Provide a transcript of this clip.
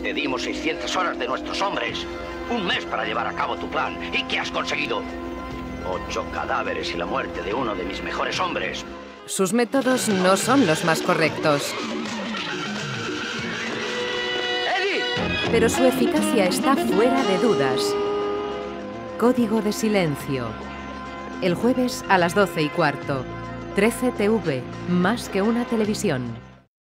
Te dimos 600 horas de nuestros hombres. Un mes para llevar a cabo tu plan. ¿Y qué has conseguido? 8 cadáveres y la muerte de uno de mis mejores hombres. Sus métodos no son los más correctos. ¡Eddie! Pero su eficacia está fuera de dudas. Código de silencio. El jueves a las 12:15. 13 TV, más que una televisión.